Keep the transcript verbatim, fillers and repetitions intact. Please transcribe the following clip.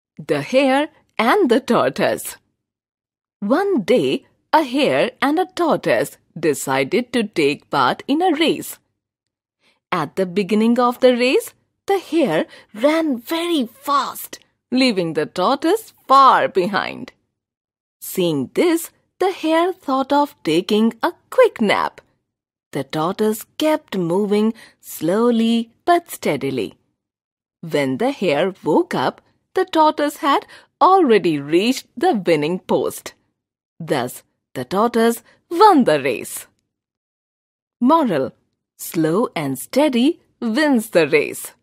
The Hare and the Tortoise. One day, a hare and a tortoise decided to take part in a race. At the beginning of the race, the hare ran very fast, leaving the tortoise far behind. Seeing this, the hare thought of taking a quick nap. The tortoise kept moving slowly but steadily. When the hare woke up, the tortoise had already reached the winning post. Thus, the tortoise won the race. Moral: slow and steady wins the race.